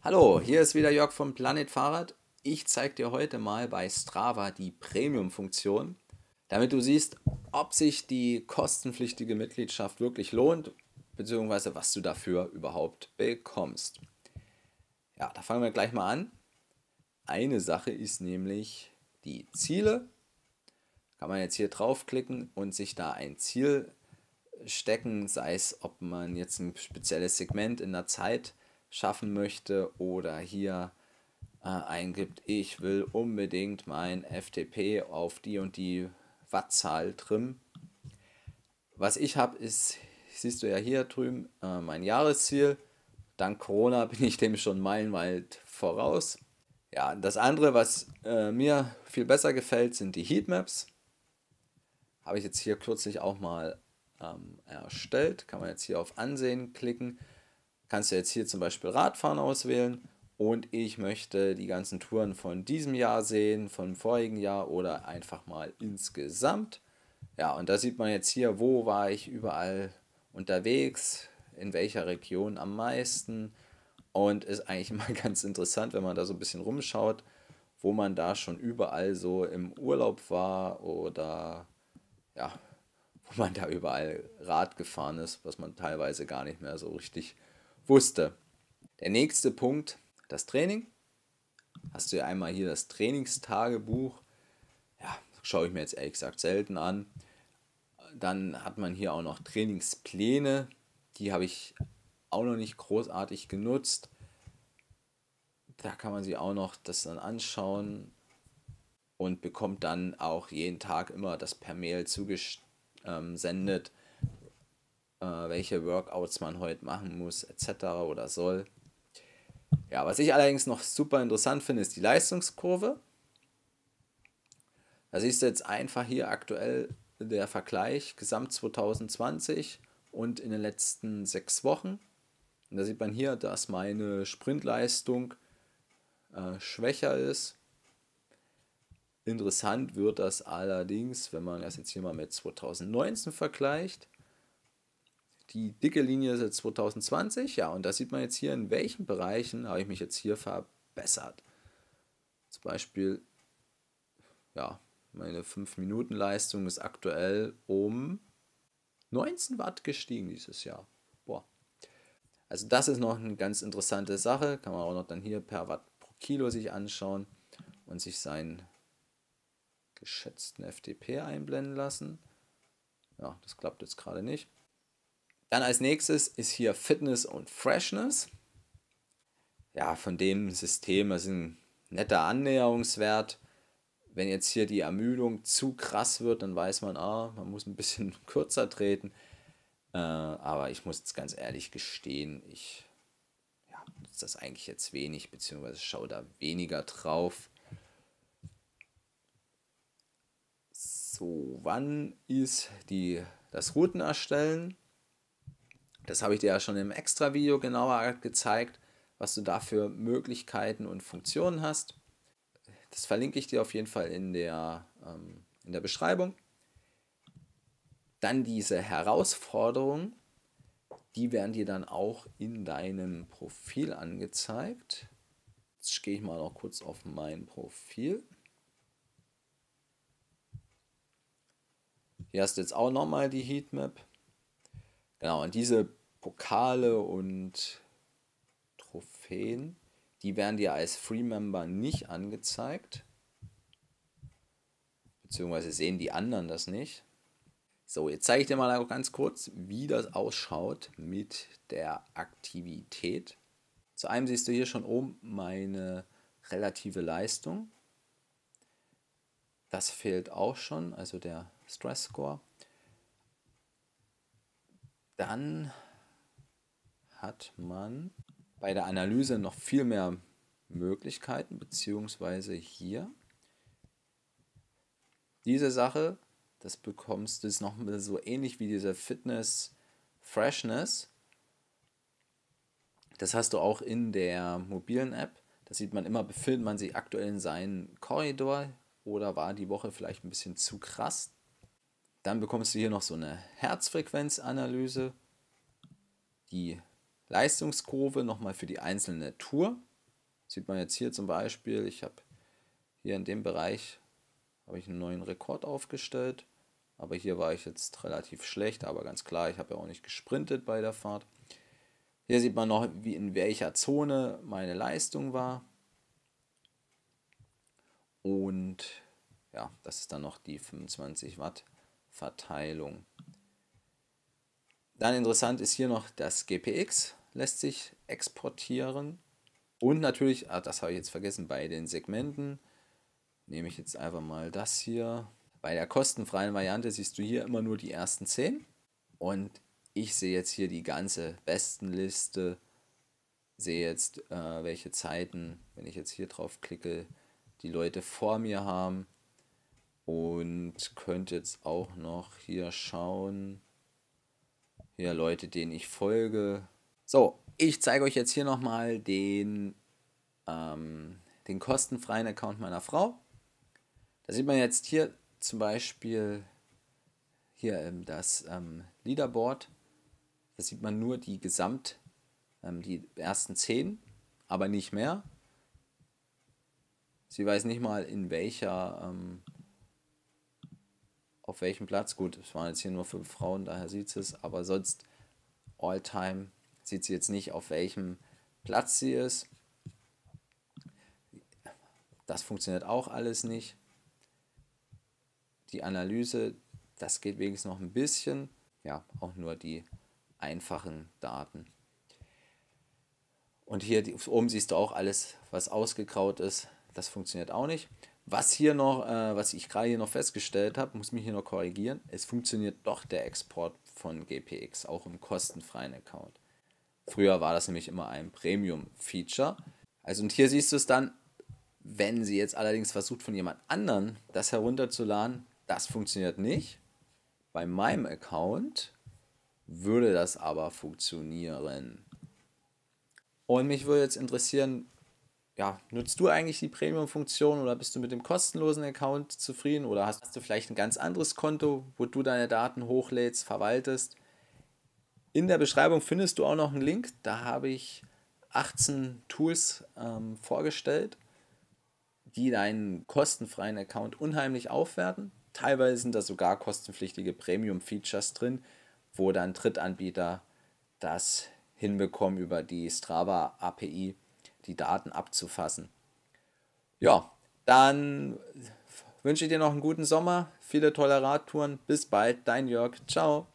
Hallo, hier ist wieder Jörg vom Planet Fahrrad. Ich zeige dir heute mal bei Strava die Premium-Funktion, damit du siehst, ob sich die kostenpflichtige Mitgliedschaft wirklich lohnt, beziehungsweise was du dafür überhaupt bekommst. Ja, da fangen wir gleich mal an. Eine Sache ist nämlich die Ziele. Kann man jetzt hier draufklicken und sich da ein Ziel stecken, sei es, ob man jetzt ein spezielles Segment in der Zeit schaffen möchte oder hier eingibt, ich will unbedingt mein FTP auf die und die Wattzahl trimmen. Was ich habe, ist, siehst du ja hier drüben, mein Jahresziel. Dank Corona bin ich dem schon meilenweit voraus. Ja, das andere, was mir viel besser gefällt, sind die Heatmaps. Habe ich jetzt hier kürzlich auch mal erstellt. Kann man jetzt hier auf Ansehen klicken. Kannst du jetzt hier zum Beispiel Radfahren auswählen und ich möchte die ganzen Touren von diesem Jahr sehen, vom vorigen Jahr oder einfach mal insgesamt. Ja, und da sieht man jetzt hier, wo war ich überall unterwegs, in welcher Region am meisten, und ist eigentlich immer ganz interessant, wenn man da so ein bisschen rumschaut, wo man da schon überall so im Urlaub war oder ja, wo man da überall Rad gefahren ist, was man teilweise gar nicht mehr so richtig wusste. Der nächste Punkt, das Training. Hast du ja einmal hier das Trainingstagebuch. Ja, schaue ich mir jetzt ehrlich gesagt selten an. Dann hat man hier auch noch Trainingspläne. Die habe ich auch noch nicht großartig genutzt. Da kann man sich auch noch das dann anschauen und bekommt dann auch jeden Tag immer das per Mail zugesendet, welche Workouts man heute machen muss, etc. oder soll. Ja, was ich allerdings noch super interessant finde, ist die Leistungskurve. Da siehst du jetzt einfach hier aktuell der Vergleich Gesamt 2020 und in den letzten 6 Wochen. Und da sieht man hier, dass meine Sprintleistung schwächer ist. Interessant wird das allerdings, wenn man das jetzt hier mal mit 2019 vergleicht. Die dicke Linie ist jetzt 2020, ja, und da sieht man jetzt hier, in welchen Bereichen habe ich mich jetzt hier verbessert. Zum Beispiel, ja, meine 5-Minuten-Leistung ist aktuell um 19 Watt gestiegen dieses Jahr. Boah. Also das ist noch eine ganz interessante Sache. Kann man auch noch dann hier per Watt pro Kilo sich anschauen und sich seinen geschätzten FDP einblenden lassen. Ja, das klappt jetzt gerade nicht. Dann als nächstes ist hier Fitness und Freshness. Ja, von dem System, das ist ein netter Annäherungswert. Wenn jetzt hier die Ermüdung zu krass wird, dann weiß man, man muss ein bisschen kürzer treten. Aber ich muss jetzt ganz ehrlich gestehen, ich nutze das eigentlich jetzt wenig, beziehungsweise schaue da weniger drauf. So, wann ist das Routen erstellen? Das habe ich dir ja schon im Extra-Video genauer gezeigt, was du da für Möglichkeiten und Funktionen hast. Das verlinke ich dir auf jeden Fall in der Beschreibung. Dann diese Herausforderungen, die werden dir dann auch in deinem Profil angezeigt. Jetzt gehe ich mal noch kurz auf mein Profil. Hier hast du jetzt auch nochmal die Heatmap. Genau, und diese Pokale und Trophäen, die werden dir als Free-Member nicht angezeigt. Beziehungsweise sehen die anderen das nicht. So, jetzt zeige ich dir mal ganz kurz, wie das ausschaut mit der Aktivität. Zu einem siehst du hier schon oben meine relative Leistung. Das fehlt auch schon, also der Stress Score. Dann hat man bei der Analyse noch viel mehr Möglichkeiten, beziehungsweise hier diese Sache, das bekommst du, ist noch so ähnlich wie diese Fitness Freshness. Das hast du auch in der mobilen App. Da sieht man immer, befindet man sich aktuell in seinem Korridor oder war die Woche vielleicht ein bisschen zu krass. Dann bekommst du hier noch so eine Herzfrequenzanalyse, die Leistungskurve nochmal für die einzelne Tour. Sieht man jetzt hier zum Beispiel, ich habe hier in dem Bereich habe ich einen neuen Rekord aufgestellt. Aber hier war ich jetzt relativ schlecht, aber ganz klar, ich habe ja auch nicht gesprintet bei der Fahrt. Hier sieht man noch, wie in welcher Zone meine Leistung war. Und ja, das ist dann noch die 25 Watt Verteilung. Dann interessant ist hier noch das GPX, lässt sich exportieren. Und natürlich, das habe ich jetzt vergessen, bei den Segmenten nehme ich jetzt einfach mal das hier. Bei der kostenfreien Variante siehst du hier immer nur die ersten 10. Und ich sehe jetzt hier die ganze Bestenliste, sehe jetzt, welche Zeiten, wenn ich jetzt hier drauf klicke, die Leute vor mir haben. Und könnte jetzt auch noch hier schauen, hier Leute, denen ich folge. So, ich zeige euch jetzt hier nochmal den kostenfreien Account meiner Frau. Da sieht man jetzt hier zum Beispiel hier das Leaderboard. Da sieht man nur die die ersten 10, aber nicht mehr. Sie weiß nicht mal in welcher, auf welchem Platz. Gut, es waren jetzt hier nur 5 Frauen, daher sieht sie es, aber sonst All-Time sieht sie jetzt nicht, auf welchem Platz sie ist. Das funktioniert auch alles nicht. Die Analyse, das geht wenigstens noch ein bisschen. Ja, auch nur die einfachen Daten. Und hier oben siehst du auch alles, was ausgegraut ist. Das funktioniert auch nicht. Was ich gerade hier noch festgestellt habe, muss mich hier noch korrigieren. Es funktioniert doch der Export von GPX, auch im kostenfreien Account. Früher war das nämlich immer ein Premium-Feature. Also und hier siehst du es dann, wenn sie jetzt allerdings versucht von jemand anderen das herunterzuladen, das funktioniert nicht. Bei meinem Account würde das aber funktionieren. Und mich würde jetzt interessieren, ja, nutzt du eigentlich die Premium-Funktion oder bist du mit dem kostenlosen Account zufrieden oder hast du vielleicht ein ganz anderes Konto, wo du deine Daten hochlädst, verwaltest? In der Beschreibung findest du auch noch einen Link, da habe ich 18 Tools vorgestellt, die deinen kostenfreien Account unheimlich aufwerten. Teilweise sind da sogar kostenpflichtige Premium-Features drin, wo dann Drittanbieter das hinbekommen, über die Strava API die Daten abzufassen. Ja, dann wünsche ich dir noch einen guten Sommer, viele tolle Radtouren. Bis bald, dein Jörg. Ciao.